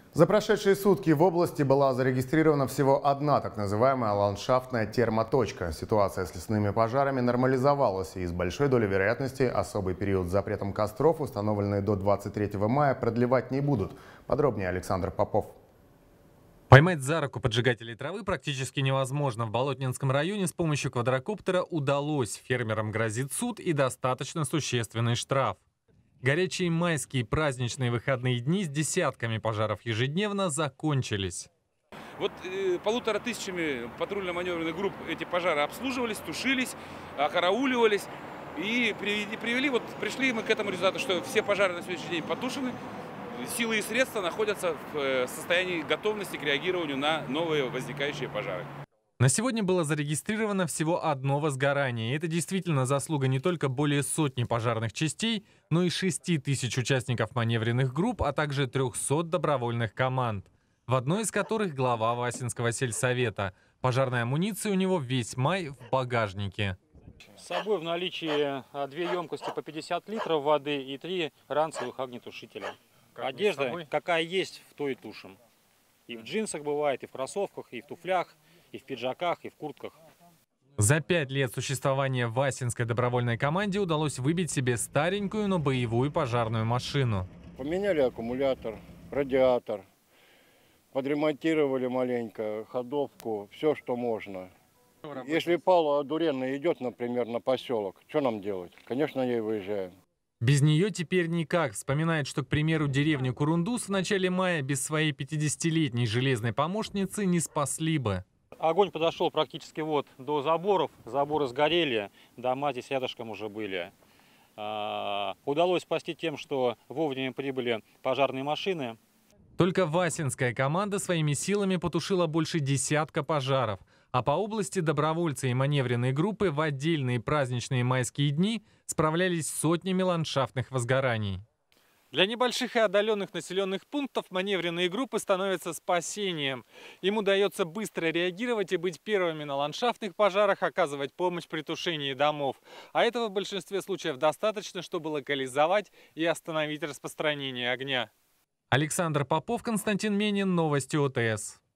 За прошедшие сутки в области была зарегистрирована всего одна так называемая ландшафтная термоточка. Ситуация с лесными пожарами нормализовалась, и с большой долей вероятности особый период с запретом костров, установленный до 23 мая, продлевать не будут. Подробнее Александр Попов. Поймать за руку поджигателей травы практически невозможно. В Болотнинском районе с помощью квадрокоптера удалось. Фермерам грозит суд и достаточно существенный штраф. Горячие майские праздничные выходные дни с десятками пожаров ежедневно закончились. Вот 1500 патрульно-маневренных групп эти пожары обслуживались, тушились, окарауливались и пришли мы к этому результату, что все пожары на сегодняшний день потушены. Силы и средства находятся в состоянии готовности к реагированию на новые возникающие пожары. На сегодня было зарегистрировано всего одно возгорание. И это действительно заслуга не только более сотни пожарных частей, но и 6000 участников маневренных групп, а также 300 добровольных команд, в одной из которых глава Васинского сельсовета. Пожарная амуниция у него весь май в багажнике. С собой в наличии 2 емкости по 50 литров воды и 3 ранцевых огнетушителя. Одежда, какая есть, в то и тушим. И в джинсах бывает, и в кроссовках, и в туфлях, и в пиджаках, и в куртках. За 5 лет существования в Васинской добровольной команде удалось выбить себе старенькую, но боевую пожарную машину. Поменяли аккумулятор, радиатор, подремонтировали маленько, ходовку, все, что можно. Если Павла Дуренна идет, например, на поселок, что нам делать? Конечно, ей выезжаем. Без нее теперь никак. Вспоминает, что, к примеру, деревню Курундус в начале мая без своей 50-летней железной помощницы не спасли бы. Огонь подошел практически вот до заборов. Заборы сгорели, дома здесь рядышком уже были. Удалось спасти тем, что вовремя прибыли пожарные машины. Только Васинская команда своими силами потушила больше десятка пожаров. А по области добровольцы и маневренные группы в отдельные праздничные майские дни справлялись с сотнями ландшафтных возгораний. Для небольших и отдаленных населенных пунктов маневренные группы становятся спасением. Им удается быстро реагировать и быть первыми на ландшафтных пожарах, оказывать помощь при тушении домов. А этого в большинстве случаев достаточно, чтобы локализовать и остановить распространение огня. Александр Попов, Константин Менин, Новости ОТС.